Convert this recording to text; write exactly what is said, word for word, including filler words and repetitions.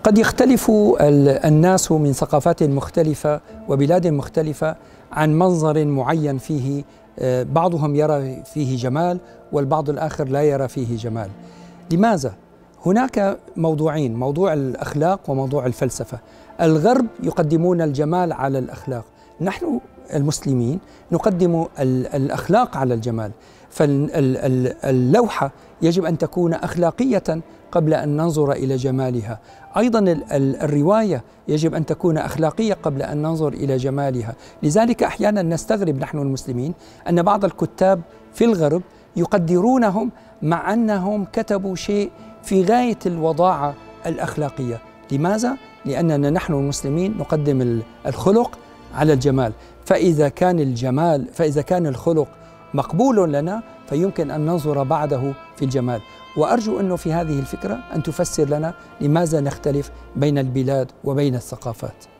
قد يختلف الناس من ثقافات مختلفة وبلاد مختلفة عن منظر معين فيه بعضهم يرى فيه جمال والبعض الآخر لا يرى فيه جمال. لماذا؟ هناك موضوعين، موضوع الأخلاق وموضوع الفلسفة. الغرب يقدمون الجمال على الأخلاق، نحن المسلمين نقدم الأخلاق على الجمال. فاللوحة يجب أن تكون أخلاقية قبل أن ننظر إلى جمالها، أيضا الرواية يجب أن تكون أخلاقية قبل أن ننظر إلى جمالها. لذلك أحيانا نستغرب نحن المسلمين أن بعض الكتاب في الغرب يقدرونهم مع أنهم كتبوا شيء في غاية الوضاعة الأخلاقية. لماذا؟ لأننا نحن المسلمين نقدم الخلق على الجمال، فإذا كان الجمال فإذا كان الخلق مقبول لنا فيمكن أن ننظر بعده في الجمال. وأرجو أنه في هذه الفكرة أن تفسر لنا لماذا نختلف بين البلاد وبين الثقافات.